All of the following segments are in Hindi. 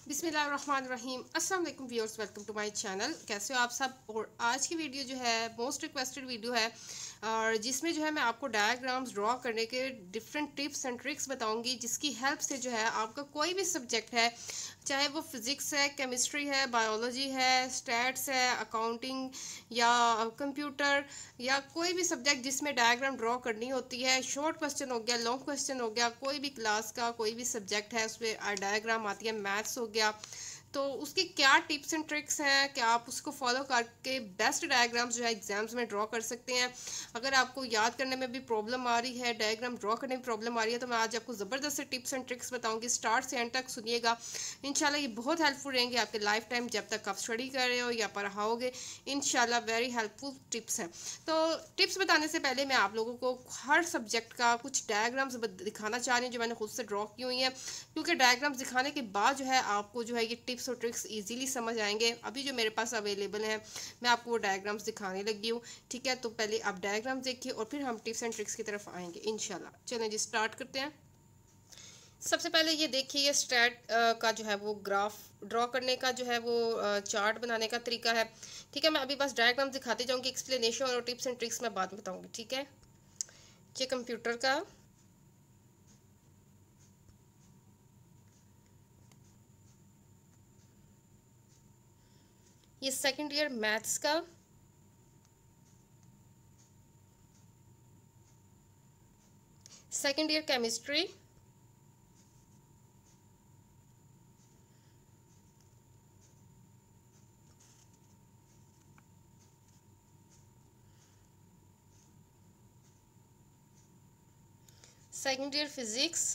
बिस्मिल्लाहिर्रहमानिर्रहीम। अस्सलाम वालेकुम viewers, welcome to my channel. कैसे हो आप सब। और आज की वीडियो जो है मोस्ट रिक्वेस्टेड वीडियो है और जिसमें जो है मैं आपको डायग्राम्स ड्रॉ करने के डिफरेंट टिप्स एंड ट्रिक्स बताऊंगी, जिसकी हेल्प से जो है आपका कोई भी सब्जेक्ट है, चाहे वो फिज़िक्स है, केमिस्ट्री है, बायोलॉजी है, स्टैट्स है, अकाउंटिंग या कंप्यूटर या कोई भी सब्जेक्ट जिसमें डायग्राम ड्रॉ करनी होती है, शॉर्ट क्वेश्चन हो गया, लॉन्ग क्वेश्चन हो गया, कोई भी क्लास का कोई भी सब्जेक्ट है उसमें डायग्राम आती है, मैथ्स हो गया, तो उसकी क्या टिप्स एंड ट्रिक्स हैं कि आप उसको फॉलो करके बेस्ट डायग्राम्स जो है एग्जाम्स में ड्रॉ कर सकते हैं। अगर आपको याद करने में भी प्रॉब्लम आ रही है, डायग्राम ड्रॉ करने में प्रॉब्लम आ रही है, तो मैं आज आपको ज़बरदस्त से टिप्स एंड ट्रिक्स बताऊंगी। स्टार्ट से एंड तक सुनिएगा, इंशाल्लाह ये बहुत हेल्पफुल रहेंगे आपके लाइफ टाइम, जब तक आप स्टडी कर रहे हो या पढ़ाओगे। इंशाल्लाह वेरी हेल्पफुल टिप्स हैं। तो टिप्स बताने से पहले मैं आप लोगों को हर सब्जेक्ट का कुछ डायग्राम्स दिखाना चाह रही हूँ जो मैंने खुद से ड्रॉ की हुई हैं, क्योंकि डायग्राम्स दिखाने के बाद जो है आपको जो है ये टिप्स और ट्रिक्स इजीली समझ आएंगे। अभी जो मेरे पास अवेलेबल है मैं आपको वो डायग्राम्स दिखाने लगी हूँ, ठीक है। तो पहले आप डायग्राम्स देखिए और फिर हम टिप्स एंड ट्रिक्स की तरफ आएंगे इंशाल्लाह। चलें जी, स्टार्ट करते हैं। सबसे पहले ये देखिए, ये स्टैट का जो है वो ग्राफ ड्रॉ करने का जो है वो चार्ट बनाने का तरीका है, ठीक है। मैं अभी बस डायग्राम दिखाती जाऊँगी, एक्सप्लेनेशन और टिप्स एंड ट्रिक्स मैं बाद में बताऊँगी, ठीक है। ये कंप्यूटर का, ये सेकंड ईयर मैथ्स का, second year chemistry, second year physics,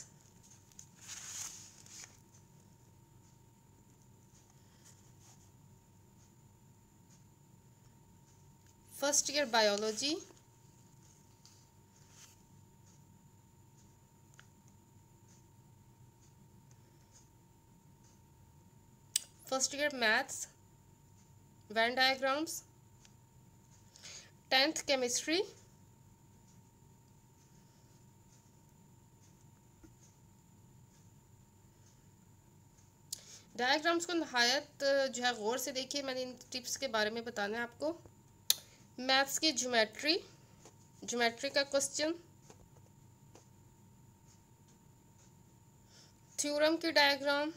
first year biology, first year maths, Venn diagrams, 10th chemistry, diagrams को नहायत जो है गौर से देखिए, मैंने इन टिप्स के बारे में बताना है आपको। मैथ्स की ज्योमेट्री, ज्योमेट्री का क्वेश्चन, थ्योरम की diagram,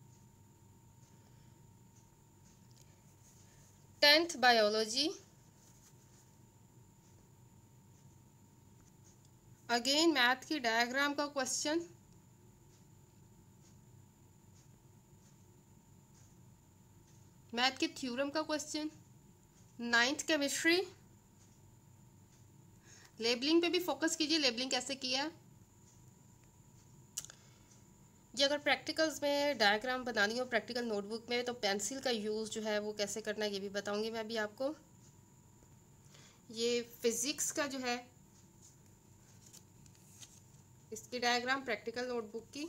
10th biology, again math की डायग्राम का क्वेश्चन, मैथ के थ्योरम का क्वेश्चन, 9th केमिस्ट्री। लेबलिंग पे भी फोकस कीजिए, लेबलिंग कैसे किया है। जी, अगर प्रैक्टिकल्स में डायग्राम बनानी हो प्रैक्टिकल नोटबुक में, तो पेंसिल का यूज़ जो है वो कैसे करना है ये भी बताऊंगी मैं अभी आपको। ये फिज़िक्स का जो है इसकी डायग्राम प्रैक्टिकल नोटबुक की,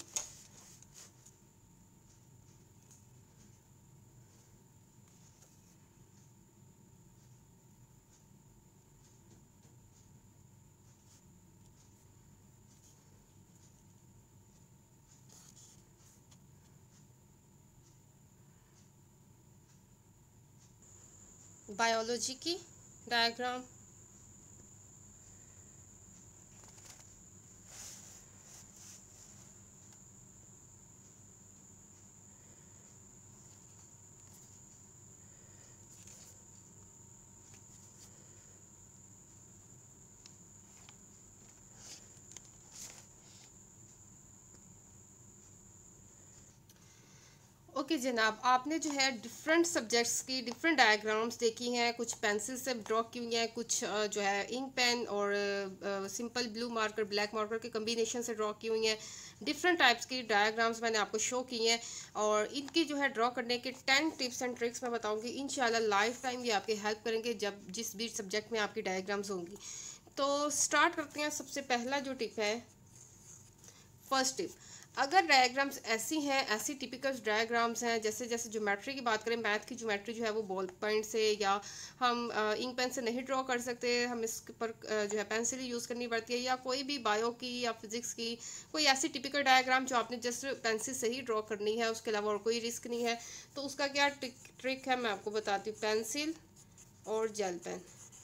बायोलॉजी की डायग्राम, ओके जनाब, आपने जो है डिफरेंट सब्जेक्ट्स की डिफरेंट डायग्राम्स देखी हैं, कुछ पेंसिल से ड्रॉ की हुई हैं, कुछ जो है इंक पेन और simple blue marker black marker के कम्बिनेशन से ड्रॉ की हुई हैं। डिफरेंट टाइप्स की डायग्राम्स मैंने आपको शो की हैं और इनकी जो है ड्रॉ करने के 10 टिप्स एंड ट्रिक्स मैं बताऊंगी। इंशाल्लाह लाइफ टाइम ये आपकी हेल्प करेंगे जब जिस भी सब्जेक्ट में आपकी डायग्राम्स होंगी। तो स्टार्ट करते हैं। सबसे पहला जो टिप है, फर्स्ट टिप, अगर डायग्राम्स ऐसी हैं, ऐसी टिपिकल डायग्राम्स हैं, जैसे जैसे ज्योमेट्री की बात करें, मैथ की ज्योमेट्री जो है वो बॉल पॉइंट से या हम इंक पेन से नहीं ड्रॉ कर सकते, हम इस पर जो है पेंसिल यूज़ करनी पड़ती है, या कोई भी बायो की या फिजिक्स की कोई ऐसी टिपिकल डायग्राम जो आपने जस्ट पेंसिल से ही ड्रॉ करनी है, उसके अलावा और कोई रिस्क नहीं है, तो उसका क्या ट्रिक है मैं आपको बताती हूँ। पेंसिल और जेल पेन,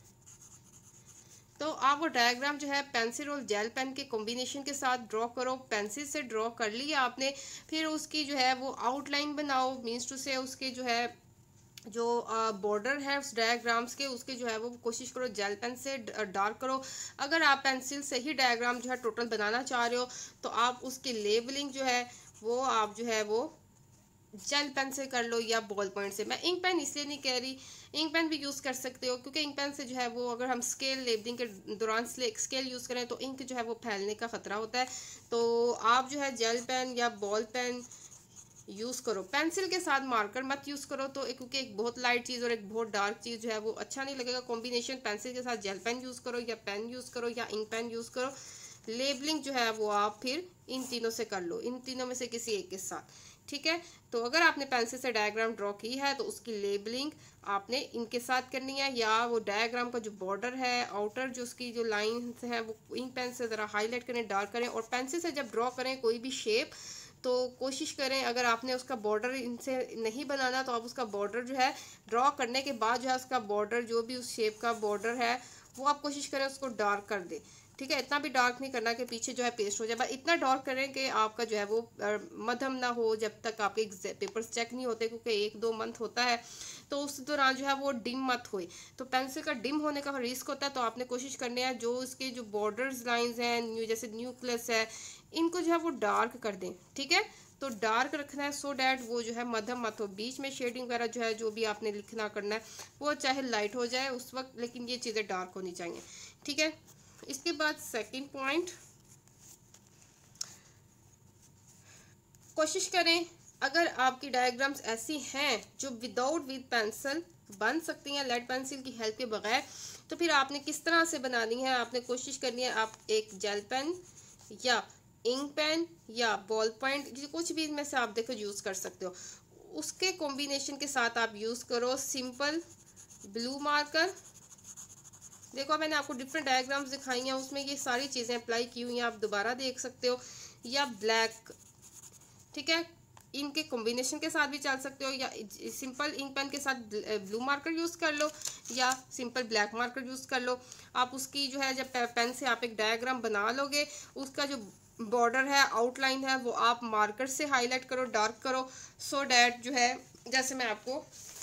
तो आप वो डायग्राम जो है पेंसिल और जेल पेन के कॉम्बिनेशन के साथ ड्रॉ करो। पेंसिल से ड्रॉ कर लिया आपने, फिर उसकी जो है वो आउटलाइन बनाओ, मीन्स टू से उसके जो है जो बॉर्डर है उस डायग्राम्स के, उसके जो है वो कोशिश करो जेल पेन से डार्क करो। अगर आप पेंसिल से ही डायग्राम जो है टोटल बनाना चाह रहे हो, तो आप उसकी लेबलिंग जो है वो आप जो है वो जेल पेन से कर लो या बॉल पॉइंट से। मैं इंक पेन इसलिए नहीं कह रही, इंक पेन भी यूज़ कर सकते हो, क्योंकि इंक पेन से जो है वो अगर हम स्केल लेबलिंग के दौरान स्केल यूज़ करें तो इंक जो है वो फैलने का ख़तरा होता है। तो आप जो है जेल पेन या बॉल पेन यूज़ करो, पेंसिल के साथ मार्कर मत यूज़ करो, तो क्योंकि एक बहुत लाइट चीज़ और एक बहुत डार्क चीज़ जो है वो अच्छा नहीं लगेगा कॉम्बिनेशन। पेंसिल के साथ जेल पेन यूज़ करो या पेन यूज़ करो या इंक पेन यूज़ करो। लेबलिंग जो है वो आप फिर इन तीनों से कर लो, इन तीनों में से किसी एक के साथ, ठीक है। तो अगर आपने पेंसिल से डायग्राम ड्रॉ की है तो उसकी लेबलिंग आपने इनके साथ करनी है, या वो डायग्राम का जो बॉर्डर है आउटर जो उसकी जो लाइन है वो इंक पेन से ज़रा हाईलाइट करें, डार्क करें। और पेंसिल से जब ड्रॉ करें कोई भी शेप तो कोशिश करें, अगर आपने उसका बॉर्डर इनसे नहीं बनाना तो आप उसका बॉर्डर जो है ड्रॉ करने के बाद जो है उसका बॉर्डर जो भी उस शेप का बॉर्डर है वो आप कोशिश करें उसको डार्क कर दें, ठीक है। इतना भी डार्क नहीं करना कि पीछे जो है पेस्ट हो जाए, बस इतना डार्क करें कि आपका जो है वो मध्यम ना हो जब तक आपके पेपर्स चेक नहीं होते, क्योंकि 1-2 मंथ होता है तो उस दौरान जो है वो डिम मत होए। तो पेंसिल का डिम होने का रिस्क होता है, तो आपने कोशिश करनी है जो इसके जो बॉर्डर्स लाइंस हैं जैसे न्यूक्लियस है इनको जो है वो डार्क कर दें, ठीक है। तो डार्क रखना है सो डैट वो जो है मध्यम मत हो, बीच में शेडिंग वगैरह जो है जो भी आपने लिखना करना है वो चाहे लाइट हो जाए उस वक्त, लेकिन ये चीज़ें डार्क होनी चाहिए, ठीक है। इसके बाद सेकंड पॉइंट, कोशिश करें अगर आपकी डायग्राम्स ऐसी हैं जो विद पेंसिल बन सकती हैं लेड पेंसिल की हेल्प के बगैर, तो फिर आपने किस तरह से बनानी है। आपने कोशिश करनी है आप एक जेल पेन या इंक पेन या बॉल पॉइंट कुछ भी इनमें से आप देखो यूज़ कर सकते हो, उसके कॉम्बिनेशन के साथ आप यूज़ करो सिंपल ब्लू मार्कर। देखो मैंने आपको डिफरेंट डायग्राम्स दिखाई हैं, उसमें ये सारी चीज़ें अप्लाई की हुई हैं, आप दोबारा देख सकते हो। या ब्लैक, ठीक है, इनके कॉम्बिनेशन के साथ भी चल सकते हो, या सिंपल इंक पेन के साथ ब्लू मार्कर यूज़ कर लो या सिंपल ब्लैक मार्कर यूज़ कर लो। आप उसकी जो है जब पेन से आप एक डायग्राम बना लोगे, उसका जो बॉर्डर है आउटलाइन है वो आप मार्कर से हाईलाइट करो, डार्क करो, सो डैट जो है जैसे मैं आपको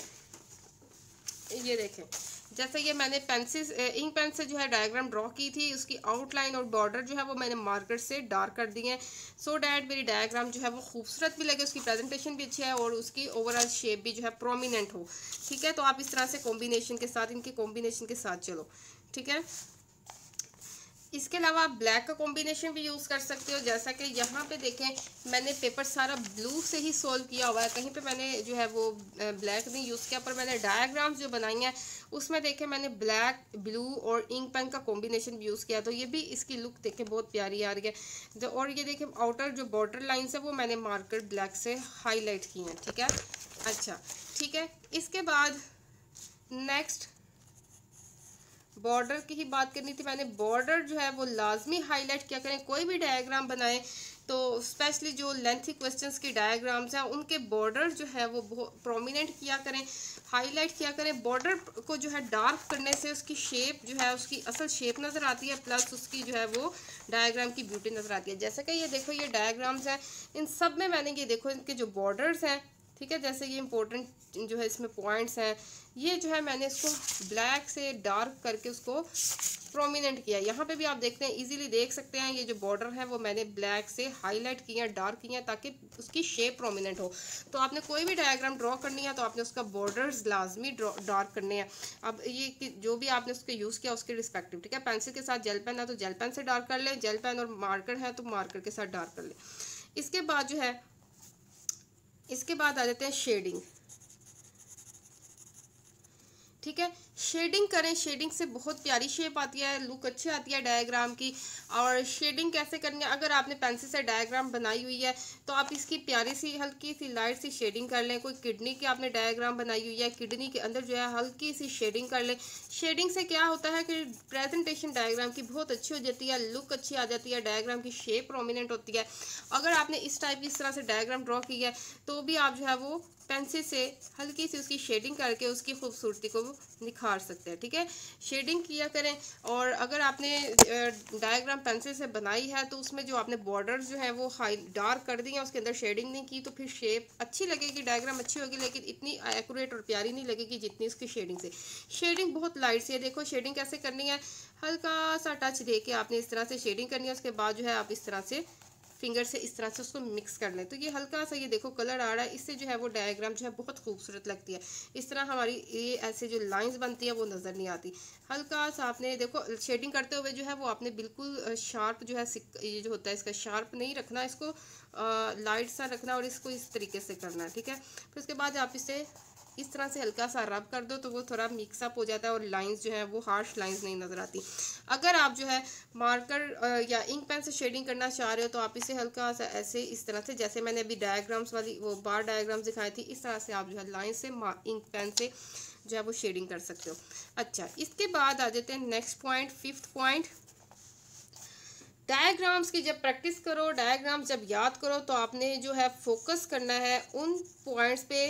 ये देखें, जैसे ये मैंने पेंसिल इंक पेन से जो है डायग्राम ड्रॉ की थी, उसकी आउटलाइन और बॉर्डर जो है वो मैंने मार्कर से डार्क कर दिए हैं, सो डैट मेरी डायग्राम जो है वो खूबसूरत भी लगे, उसकी प्रेजेंटेशन भी अच्छी है और उसकी ओवरऑल शेप भी जो है प्रोमिनेंट हो, ठीक है। तो आप इस तरह से कॉम्बिनेशन के साथ, इनके कॉम्बिनेशन के साथ चलो, ठीक है। इसके अलावा आप ब्लैक का कॉम्बिनेशन भी यूज़ कर सकते हो, जैसा कि यहाँ पे देखें मैंने पेपर सारा ब्लू से ही सोल्व किया हुआ है, कहीं पे मैंने जो है वो ब्लैक नहीं यूज़ किया, पर मैंने डायग्राम्स जो बनाई हैं उसमें देखें मैंने ब्लैक, ब्लू और इंक पेन का कॉम्बिनेशन भी यूज़ किया, तो ये भी इसकी लुक देखें बहुत प्यारी आ रही है। और ये देखें आउटर जो बॉर्डर लाइन्स है वो मैंने मार्कर ब्लैक से हाईलाइट की हैं, ठीक है। अच्छा, ठीक है। इसके बाद नेक्स्ट बॉर्डर की ही बात करनी थी मैंने। बॉर्डर जो है वो लाजमी हाईलाइट किया करें, कोई भी डायग्राम बनाएं तो स्पेशली जो लेंथी क्वेश्चंस की डायग्राम्स हैं उनके बॉर्डर जो है वो बहुत प्रोमिनेंट किया करें, हाईलाइट किया करें। बॉर्डर को जो है डार्क करने से उसकी शेप जो है उसकी असल शेप नज़र आती है, प्लस उसकी जो है वो डायग्राम की ब्यूटी नज़र आती है। जैसे कि ये देखो ये डायग्राम्स हैं, इन सब में मैंने ये देखो इनके जो बॉर्डर्स हैं, ठीक है, जैसे ये इंपॉर्टेंट जो है इसमें पॉइंट्स हैं, ये जो है मैंने इसको ब्लैक से डार्क करके उसको प्रोमिनेंट किया। यहाँ पे भी आप देखते हैं इजीली देख सकते हैं, ये जो बॉर्डर है वो मैंने ब्लैक से हाईलाइट किए हैं, डार्क किए हैं, ताकि उसकी शेप प्रोमिनेंट हो। तो आपने कोई भी डायग्राम ड्रॉ करनी है तो आपने उसका बॉर्डर्स लाजमी डार्क करने हैं। अब ये जो भी आपने उसके यूज़ किया उसके रिस्पेक्टिव, ठीक है। पेंसिल के साथ जेल पेन है तो जेल पेन से डार्क कर लें, जेल पेन और मार्कर है तो मार्कर के साथ डार्क कर लें। इसके बाद जो है इसके बाद आ जाते हैं शेडिंग, ठीक है। शेडिंग करें, शेडिंग से बहुत प्यारी शेप आती है, लुक अच्छी आती है डायग्राम की। और शेडिंग कैसे करनी है, अगर आपने पेंसिल से डायग्राम बनाई हुई है तो आप इसकी प्यारी सी हल्की सी लाइट सी शेडिंग कर लें। कोई किडनी की आपने डायग्राम बनाई हुई है, किडनी के अंदर जो है हल्की सी शेडिंग कर लें। शेडिंग से क्या होता है कि प्रेजेंटेशन डायग्राम की बहुत अच्छी हो जाती है, लुक अच्छी आ जाती है, डायग्राम की शेप प्रोमिनेंट होती है। अगर आपने इस टाइप की इस तरह से डायग्राम ड्रॉ की है तो भी आप जो है वो पेंसिल से हल्की सी उसकी शेडिंग करके उसकी खूबसूरती को निखार सकते हैं। ठीक है, शेडिंग किया करें। और अगर आपने डायग्राम पेंसिल से बनाई है तो उसमें जो आपने बॉर्डर जो है वो हाई डार्क कर दी है, उसके अंदर शेडिंग नहीं की, तो फिर शेप अच्छी लगेगी, डायग्राम अच्छी होगी, लेकिन इतनी एक्यूरेट और प्यारी नहीं लगेगी जितनी उसकी शेडिंग से। शेडिंग बहुत लाइट सी है, देखो शेडिंग कैसे करनी है, हल्का सा टच दे के आपने इस तरह से शेडिंग करनी है। उसके बाद जो है आप इस तरह से फिंगर से इस तरह से उसको मिक्स कर लें, तो ये हल्का सा ये देखो कलर आ रहा है, इससे जो है वो डायग्राम जो है बहुत खूबसूरत लगती है। इस तरह हमारी ये ऐसे जो लाइंस बनती है वो नज़र नहीं आती। हल्का सा आपने देखो शेडिंग करते हुए जो है वो आपने बिल्कुल शार्प जो है ये जो होता है इसका शार्प नहीं रखना, इसको लाइट सा रखना और इसको इस तरीके से करना है। ठीक है, फिर उसके बाद आप इसे इस तरह से हल्का सा रब कर दो तो वो थोड़ा मिक्सअप हो जाता है और लाइंस जो है वो हार्श लाइंस नहीं नज़र आती। अगर आप जो है मार्कर या इंक पेन से शेडिंग करना चाह रहे हो तो आप इसे हल्का सा ऐसे इस तरह से, जैसे मैंने अभी डायग्राम्स वाली वो बार डायग्राम्स दिखाई थी, इस तरह से आप जो है लाइन से इंक पेन से जो है वो शेडिंग कर सकते हो। अच्छा, इसके बाद आ जाते हैं next point, 5th point. Diagrams की जब प्रैक्टिस करो, डायग्राम्स जब याद करो तो आपने जो है फोकस करना है उन पॉइंट्स पे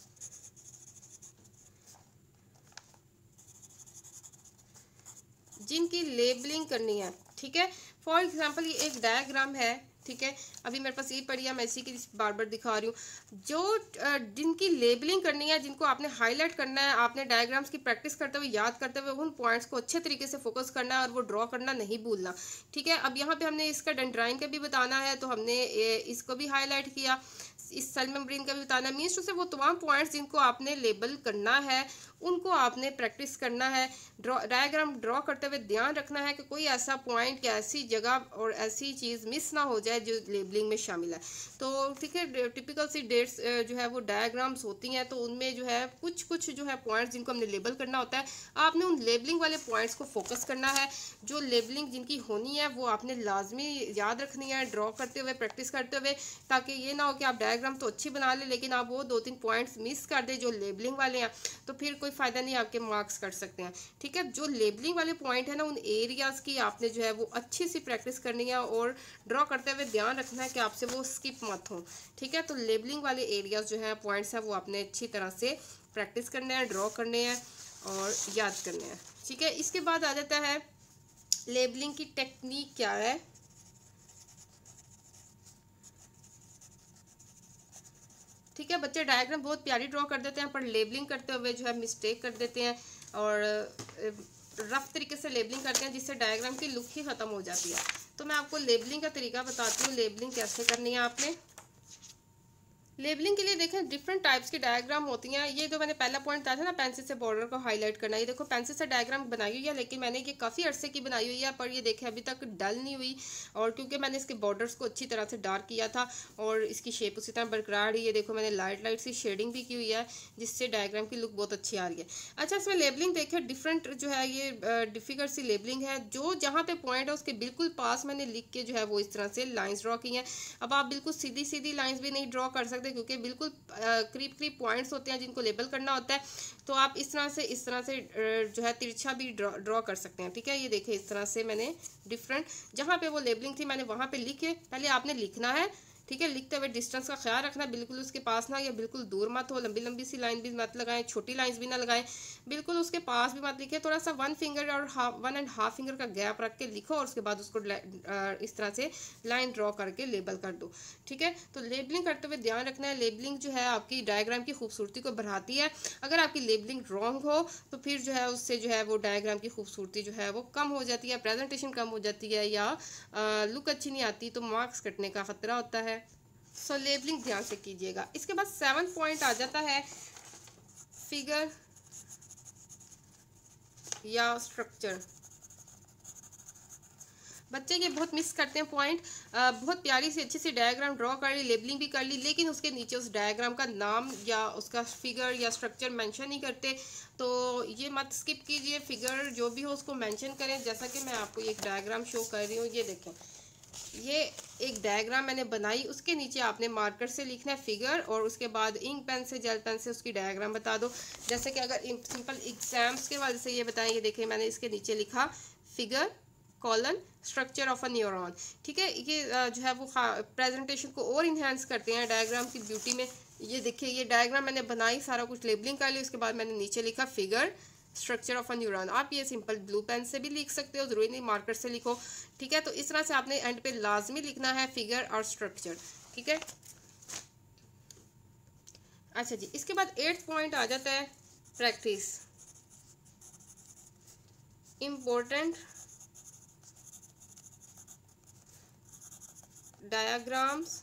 जिनकी लेबलिंग करनी है। ठीक है, फॉर एग्जांपल ये एक डायग्राम है, ठीक है, अभी मेरे पास ये पड़ी है, मैं इसी की बार बार दिखा रही हूँ। जो जिनकी लेबलिंग करनी है, जिनको आपने हाईलाइट करना है, आपने डायग्राम्स की प्रैक्टिस करते हुए याद करते हुए उन पॉइंट्स को अच्छे तरीके से फोकस करना है और वो ड्रॉ करना नहीं भूलना। ठीक है, अब यहाँ पे हमने इसका डेंड्राइन का भी बताना है तो हमने इसको भी हाईलाइट किया, इस सेल मेम्ब्रेन का भी बताना है। मीन्स टू से वो तमाम पॉइंट्स जिनको आपने लेबल करना है उनको आपने प्रैक्टिस करना है। डायग्राम ड्रॉ करते हुए ध्यान रखना है कि कोई ऐसा पॉइंट या ऐसी जगह और ऐसी चीज़ मिस ना हो जाए जो लेबलिंग में शामिल है। तो ठीक है, टिपिकल सी डेट्स जो है वो डायग्राम्स होती हैं, तो उनमें जो है कुछ कुछ जो है पॉइंट्स जिनको हमने लेबल करना होता है, आपने उन लेबलिंग वाले पॉइंट्स को फोकस करना है। जो लेबलिंग जिनकी होनी है वो आपने लाजमी याद रखनी है ड्रॉ करते हुए, प्रैक्टिस करते हुए, ताकि ये ना हो कि आप डायग्राम तो अच्छी बना ले लेकिन आप वो 2-3 पॉइंट्स मिस कर दे जो लेबलिंग वाले हैं, तो फिर कोई फ़ायदा नहीं, आपके मार्क्स कट सकते हैं। ठीक है, जो लेबलिंग वाले पॉइंट है ना, उन एरियाज़ की आपने जो है वो अच्छी सी प्रैक्टिस करनी है और ड्रॉ करते हुए ध्यान रखना है कि आपसे वो स्किप मत हो। ठीक है, तो लेबलिंग वाले एरियाज़ जो है पॉइंट्स हैं वो आपने अच्छी तरह से प्रैक्टिस करने हैं, ड्रॉ करने हैं और याद करने हैं। ठीक है, इसके बाद आ जाता है लेबलिंग की टेक्निक क्या है। ठीक है, बच्चे डायग्राम बहुत प्यारी ड्रॉ कर देते हैं पर लेबलिंग करते हुए जो है मिस्टेक कर देते हैं और रफ तरीके से लेबलिंग करते हैं जिससे डायग्राम की लुक ही ख़त्म हो जाती है। तो मैं आपको लेबलिंग का तरीका बताती हूँ, लेबलिंग कैसे करनी है आपने। लेबलिंग के लिए देखें डिफरेंट टाइप्स की डायग्राम होती हैं। ये जो मैंने पहला पॉइंट बताया था ना, पेंसिल से बॉर्डर को हाईलाइट करना, ये देखो पेंसिल से डायग्राम बनाई हुई है लेकिन मैंने ये काफ़ी अरसे की बनाई हुई है, पर ये देखें अभी तक डल नहीं हुई, और क्योंकि मैंने इसके बॉर्डर्स को अच्छी तरह से डार्क किया था और इसकी शेप उसी तरह बरकरार है। ये देखो मैंने लाइट लाइट सी शेडिंग भी की हुई है जिससे डायग्राम की लुक बहुत अच्छी आ रही है। अच्छा, इसमें लेबलिंग देखें डिफरेंट जो है ये डिफिकल्ट सी लेबलिंग है। जो जहाँ पे पॉइंट है उसके बिल्कुल पास मैंने लिख के जो है वो इस तरह से लाइन्स ड्रॉ की हैं। अब आप बिल्कुल सीधी सीधी लाइन्स भी नहीं ड्रॉ कर सकते क्योंकि बिल्कुल करीब करीब पॉइंट्स होते हैं जिनको लेबल करना होता है, तो आप इस तरह से जो है तिरछा भी ड्रॉ कर सकते हैं। ठीक है, ये देखिए इस तरह से मैंने डिफरेंट जहाँ पे वो लेबलिंग थी मैंने वहाँ पे लिखे, पहले आपने लिखना है। ठीक है, लिखते हुए डिस्टेंस का ख्याल रखना, बिल्कुल उसके पास ना या बिल्कुल दूर मत हो, लंबी लंबी सी लाइन भी मत लगाएं, छोटी लाइंस भी ना लगाएं, बिल्कुल उसके पास भी मत लिखे, थोड़ा सा 1 फिंगर और 1.5 फिंगर का गैप रख के लिखो और उसके बाद उसको इस तरह से लाइन ड्रॉ करके लेबल कर दो। ठीक है, तो लेबलिंग करते हुए ध्यान रखना है, लेबलिंग जो है आपकी डायग्राम की खूबसूरती को बढ़ाती है। अगर आपकी लेबलिंग रॉन्ग हो तो फिर जो है उससे जो है वो डायग्राम की खूबसूरती जो है वो कम हो जाती है, प्रेजेंटेशन कम हो जाती है या लुक अच्छी नहीं आती, तो मार्क्स कटने का खतरा होता है। सो लेबलिंग ध्यान से कीजिएगा। इसके बाद 7 पॉइंट आ जाता है फिगर या स्ट्रक्चर। बच्चे ये बहुत मिस करते हैं पॉइंट। बहुत प्यारी सी अच्छी सी डायग्राम ड्रॉ कर ली, लेबलिंग भी कर ली, लेकिन उसके नीचे उस डायग्राम का नाम या उसका फिगर या स्ट्रक्चर मेंशन नहीं करते। तो ये मत स्किप कीजिए, फिगर जो भी हो उसको मेंशन करें। जैसा कि मैं आपको एक डायग्राम शो कर रही हूँ, ये देखें, ये एक डायग्राम मैंने बनाई, उसके नीचे आपने मार्कर से लिखना है फिगर, और उसके बाद इंक पेन से, जेल पेन से उसकी डायग्राम बता दो। जैसे कि अगर सिंपल एग्जाम्स के वजह से ये बताएंगे, देखिए मैंने इसके नीचे लिखा figure colon structure of a neuron. ठीक है, ये जो है वो प्रेजेंटेशन को और इन्हेंस करते हैं डायग्राम की ब्यूटी में। ये देखिए, ये डायग्राम मैंने बनाई, सारा कुछ लेबलिंग कर ली, उसके बाद मैंने नीचे लिखा figure structure of a neuron. आप ये सिंपल ब्लू पेन से भी लिख सकते हो, जरूरी नहीं मार्कर से लिखो। ठीक है, तो इस तरह से आपने एंड पे लाजमी लिखना है फिगर और स्ट्रक्चर। ठीक है, अच्छा जी, इसके बाद 8th पॉइंट आ जाता है प्रैक्टिस। इम्पोर्टेंट डायग्राम्स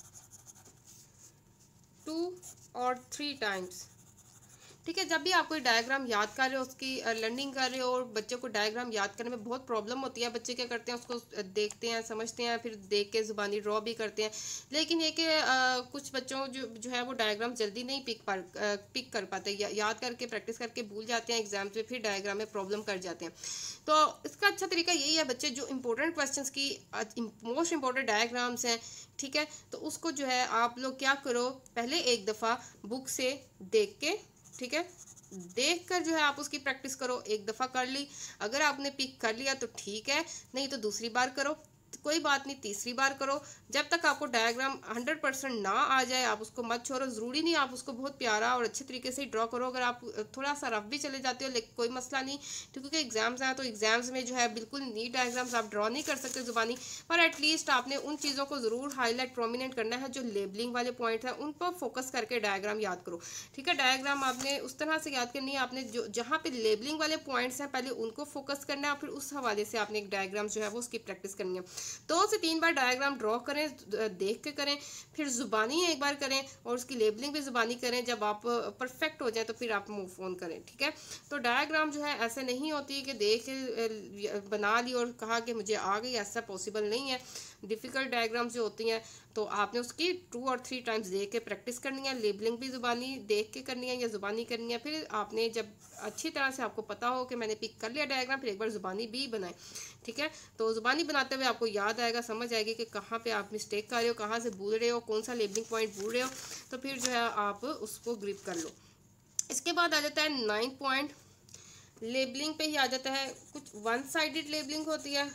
2 और 3 टाइम्स। ठीक है, जब भी आप कोई डायग्राम याद कर रहे हो, उसकी लर्निंग कर रहे हो, और बच्चे को डायग्राम याद करने में बहुत प्रॉब्लम होती है, बच्चे क्या करते हैं, उसको देखते हैं, समझते हैं, फिर देख के ज़ुबानी ड्रॉ भी करते हैं। लेकिन ये कि कुछ बच्चों जो है वो डायग्राम जल्दी नहीं पिक कर पाते, याद करके प्रैक्टिस करके भूल जाते हैं, एग्जाम में फिर डायग्राम में प्रॉब्लम कर जाते हैं। तो इसका अच्छा तरीका यही है, बच्चे जो इंपॉर्टेंट क्वेश्चन की मोस्ट इंपॉर्टेंट डायग्राम्स हैं, ठीक है, तो उसको जो है आप लोग क्या करो, पहले एक दफ़ा बुक से देख के, ठीक है, देख कर जो है आप उसकी प्रैक्टिस करो। एक दफ़ा कर ली, अगर आपने पिक कर लिया तो ठीक है, नहीं तो दूसरी बार करो, कोई बात नहीं, तीसरी बार करो। जब तक आपको डायग्राम 100% ना आ जाए आप उसको मत छोड़ो। ज़रूरी नहीं आप उसको बहुत प्यारा और अच्छे तरीके से ड्रॉ करो, अगर आप थोड़ा सा रफ भी चले जाते हो लेकिन कोई मसला नहीं, क्योंकि एग्जाम्स हैं, तो एग्जाम्स में जो है बिल्कुल नीट डायग्राम्स आप ड्रॉ नहीं कर सकते ज़ुबानी, पर एटलीस्ट आपने उन चीज़ों को ज़रूर हाईलाइट प्रोमिनेंट करना है जो लेबलिंग वाले पॉइंट हैं, उन पर फोकस करके डायग्राम याद करो। ठीक है, डायग्राम आपने उस तरह से याद करनी है, आपने जो जहाँ पे लेबलिंग वाले पॉइंट्स हैं पहले उनको फोकस करना है, फिर उस हवाले से आपने एक डायग्राम जो है वो उसकी प्रैक्टिस करनी है। 2 से 3 बार डायग्राम ड्रॉ करें, देख के करें, फिर ज़ुबानी एक बार करें और उसकी लेबलिंग भी ज़ुबानी करें। जब आप परफेक्ट हो जाए तो फिर आप मूव ऑन करें। ठीक है, तो डायग्राम जो है ऐसे नहीं होती कि देख के बना ली और कहा कि मुझे आ गई, ऐसा पॉसिबल नहीं है। डिफ़िकल्ट डायग्राम्स जो होती हैं तो आपने उसकी 2 और 3 टाइम्स देख के प्रैक्टिस करनी है, लेबलिंग भी ज़ुबानी देख के करनी है या ज़ुबानी करनी है। फिर आपने जब अच्छी तरह से आपको पता हो कि मैंने पिक कर लिया डायग्राम, फिर एक बार ज़ुबानी भी बनाए। ठीक है, तो ज़ुबानी बनाते हुए आपको याद आएगा, समझ आएगी कि कहाँ पे आप मिस्टेक कर रहे हो, कहाँ से भूल रहे हो, कौन सा लेबलिंग पॉइंट भूल रहे हो, तो फिर जो है आप उसको ग्रिप कर लो। इसके बाद आ जाता है 9th पॉइंट, लेबलिंग पे ही आ जाता है। कुछ 1 साइडेड लेबलिंग होती है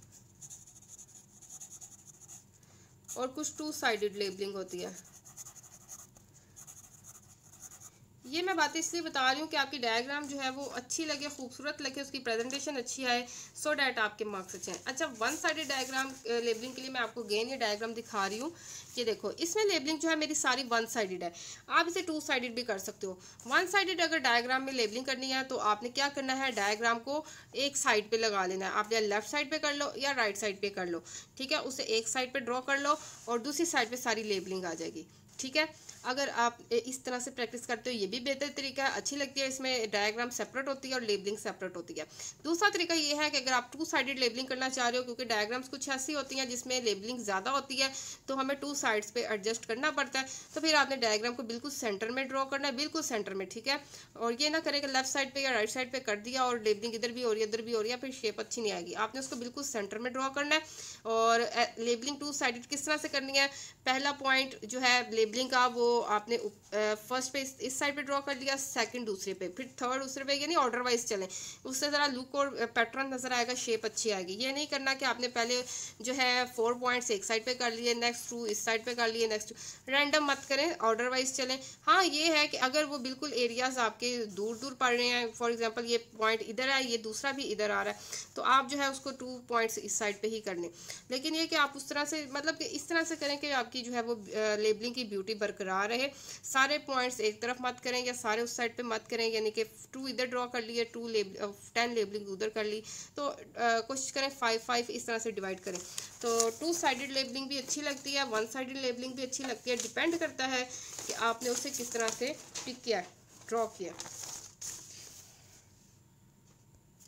और कुछ 2 साइडेड लेबलिंग होती है। ये मैं बातें इसलिए बता रही हूँ कि आपकी डायग्राम जो है वो अच्छी लगे, खूबसूरत लगे, उसकी प्रेजेंटेशन अच्छी आए, सो डैट आपके मार्क्स अच्छे हैं। अच्छा, 1 साइडेड डायग्राम लेबलिंग के लिए मैं आपको अगेन ये डायग्राम दिखा रही हूँ। ये देखो, इसमें लेबलिंग जो है मेरी सारी 1 साइडेड है। आप इसे 2 साइडेड भी कर सकते हो। 1 साइडेड अगर डायग्राम में लेबलिंग करनी है तो आपने क्या करना है, डायग्राम को एक साइड पे लगा लेना है। आप या लेफ्ट साइड पे कर लो या राइट साइड पे कर लो। ठीक है, उसे एक साइड पे ड्रॉ कर लो और दूसरी साइड पे सारी लेबलिंग आ जाएगी। ठीक है, अगर आप इस तरह से प्रैक्टिस करते हो ये भी बेहतर तरीका है, अच्छी लगती है। इसमें डायग्राम सेपरेट होती है और लेबलिंग सेपरेट होती है। दूसरा तरीका ये है कि अगर आप 2 साइडेड लेबलिंग करना चाह रहे हो, क्योंकि डायग्राम्स कुछ ऐसी होती हैं जिसमें लेबलिंग ज़्यादा होती है तो हमें 2 साइड्स पे एडजस्ट करना पड़ता है, तो फिर आपने डायग्राम को बिल्कुल सेंटर में ड्रॉ करना है, बिल्कुल सेंटर में। ठीक है, और ये ना करें कि लेफ्ट साइड पे या राइट साइड पे कर दिया और लेबलिंग इधर भी हो रही है इधर भी हो रही है, फिर शेप अच्छी नहीं आएगी। आपने उसको बिल्कुल सेंटर में ड्रॉ करना है। और लेबलिंग 2 साइडेड किस तरह से करनी है, पहला पॉइंट जो है लेबलिंग का वो आपने फर्स्ट पे इस साइड पे ड्रॉ कर लिया, सेकंड दूसरे पे, फिर थर्ड दूसरे पे, यानी ऑर्डर वाइज चलें, उससे ज़रा लुक और पैटर्न नजर आएगा, शेप अच्छी आएगी। ये नहीं करना कि आपने पहले जो है 4 पॉइंट्स एक साइड पे कर लिए, नेक्स्ट 2 इस साइड पे कर लिए, नेक्स्ट रैंडम मत करें, ऑर्डर वाइज चलें। हाँ, ये है कि अगर वो बिल्कुल एरियाज आपके दूर दूर पड़ रहे हैं, फॉर एग्जाम्पल ये पॉइंट इधर है, ये दूसरा भी इधर आ रहा है, तो आप जो है उसको 2 पॉइंट्स इस साइड पे ही कर लें। लेकिन ये कि आप उस तरह से, मतलब कि इस तरह से करें कि आपकी जो है वो लेबलिंग की ब्यूटी बरकरार रहे। सारे पॉइंट्स एक तरफ मत करें या सारे उस साइड पे मत करें, यानी कि 2 इधर ड्रॉ कर लिए, 10 लेबलिंग उधर कर ली, तो कोशिश करें 5-5 इस तरह से डिवाइड करें। तो 2 साइडेड लेबलिंग भी अच्छी लगती है, 1 साइडेड लेबलिंग भी अच्छी लगती है, डिपेंड करता है कि आपने उसे किस तरह से पिक किया, ड्रॉ किया।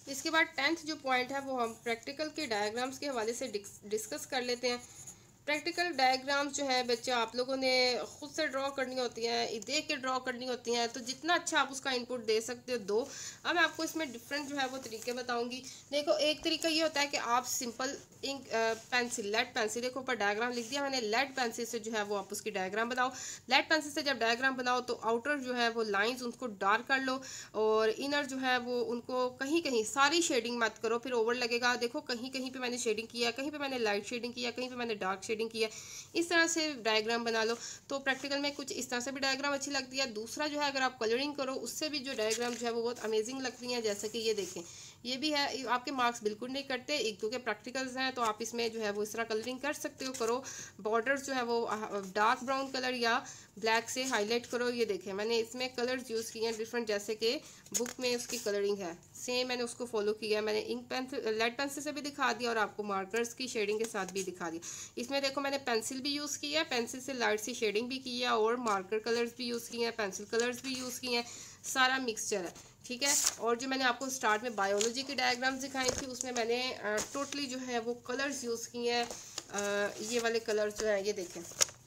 इसके बाद 10th जो पॉइंट है वो हम प्रैक्टिकल के डायग्राम्स के हवाले से डिस्कस कर लेते हैं। प्रैक्टिकल डायग्राम्स जो है बच्चे आप लोगों ने खुद से ड्रॉ करनी होती हैं, देख के ड्रॉ करनी होती हैं, तो जितना अच्छा आप उसका इनपुट दे सकते हो दो। अब मैं आपको इसमें डिफरेंट जो है वो तरीके बताऊंगी। देखो, एक तरीका ये होता है कि आप simple ink pencil, lead pencil, देखो ऊपर डायग्राम लिख दिया मैंने, लेड पेंसिल से जो है वो आप उसकी डायग्राम बनाओ। लेड पेंसिल से जब डायग्राम बनाओ तो आउटर जो है वो लाइंस उनको डार्क कर लो, और इनर जो है वो उनको कहीं कहीं, सारी शेडिंग मत करो फिर ओवर लगेगा। देखो कहीं कहीं पे मैंने शेडिंग किया, कहीं पे मैंने लाइट शेडिंग किया, कहीं पे मैंने डार्क शेडिंग किया, इस तरह से डायग्राम बना लो। तो प्रैक्टिकल में कुछ इस तरह से भी डायग्राम अच्छी लगती है। दूसरा जो है, अगर आप कलरिंग करो उससे भी जो डायग्राम जो है वो बहुत अमेजिंग लगती हैं। जैसे कि ये देखें, ये भी है, आपके मार्क्स बिल्कुल नहीं कटते, एक दो के प्रैक्टिकल्स हैं तो आप इसमें जो है वो इस तरह कलरिंग कर सकते हो, करो। बॉर्डर्स जो है वो डार्क ब्राउन कलर या ब्लैक से हाईलाइट करो। ये देखें, मैंने इसमें कलर्स यूज़ किए हैं डिफरेंट, जैसे कि बुक में उसकी कलरिंग है सेम, मैंने उसको फॉलो किया। मैंने इंक पेंसिल, लेड पेंसिल से भी दिखा दिया और आपको मार्कर्स की शेडिंग के साथ भी दिखा दिया। इसमें देखो मैंने पेंसिल भी यूज़ की है, पेंसिल से लाइट सी शेडिंग भी की है, और मार्कर कलर्स भी यूज़ किए हैं, पेंसिल कलर्स भी यूज़ किए हैं, सारा मिक्सचर है, ठीक है। और जो मैंने आपको स्टार्ट में बायोलॉजी की डायग्राम्स दिखाई थी उसमें मैंने टोटली जो है वो कलर्स यूज़ किए हैं। ये वाले कलर्स जो है ये देखें,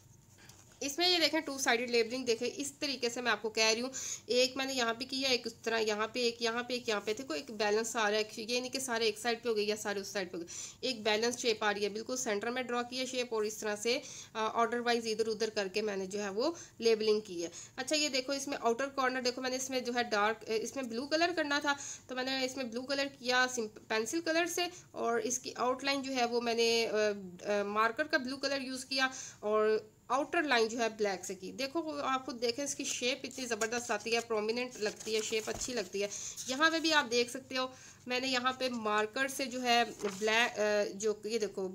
इसमें ये देखें टू साइडेड लेबलिंग देखें, इस तरीके से मैं आपको कह रही हूँ। एक मैंने यहाँ पे किया, एक उस तरह यहाँ पे, एक यहाँ पे, एक यहाँ पे, देखो एक बैलेंस आ रहा है। ये नहीं कि सारे एक साइड पे हो गए या सारे उस साइड पे हो गए, एक बैलेंस शेप आ रही है, बिल्कुल सेंटर में ड्रॉ किया शेप, और इस तरह से ऑर्डर वाइज इधर उधर करके मैंने जो है वो लेबलिंग की है। अच्छा ये देखो, इसमें आउटर कॉर्नर देखो, मैंने इसमें जो है डार्क, इसमें ब्लू कलर करना था तो मैंने इसमें ब्लू कलर किया पेंसिल कलर से, और इसकी आउटलाइन जो है वो मैंने मार्कर का ब्लू कलर यूज़ किया, और आउटर लाइन जो है ब्लैक से की। देखो आप खुद देखें, इसकी शेप इतनी ज़बरदस्त आती है, प्रोमिनेंट लगती है, शेप अच्छी लगती है। यहाँ पे भी आप देख सकते हो, मैंने यहाँ पे मार्कर से जो है ब्लैक, जो ये देखो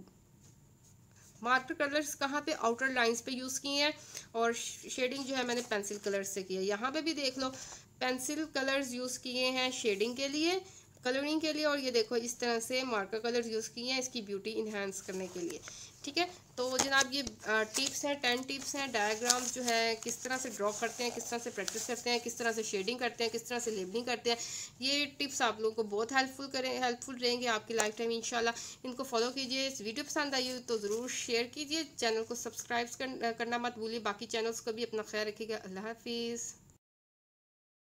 मार्कर कलर्स कहाँ पे, आउटर लाइंस पे यूज़ किए हैं, और शेडिंग जो है मैंने पेंसिल कलर्स से की है। यहाँ पे भी देख लो, पेंसिल कलर्स यूज़ किए हैं शेडिंग के लिए, कलरिंग के लिए, और ये देखो इस तरह से मार्कर कलर्स यूज़ किए हैं इसकी ब्यूटी इन्हांस करने के लिए, ठीक है। तो जनाब ये टिप्स हैं, 10 टिप्स हैं, डायग्राम्स जो है किस तरह से ड्रॉ करते हैं, किस तरह से प्रैक्टिस करते हैं, किस तरह से शेडिंग करते हैं, किस तरह से लेबलिंग करते हैं। ये टिप्स आप लोगों को बहुत हेल्पफुल रहेंगे आपकी लाइफ टाइम इंशाल्लाह। इनको फॉलो कीजिए। इस वीडियो पसंद आई हो तो ज़रूर शेयर कीजिए, चैनल को सब्सक्राइब करना मत भूलिए। बाकी चैनल्स को भी अपना ख्याल रखिएगा। अल्लाह हाफिज़।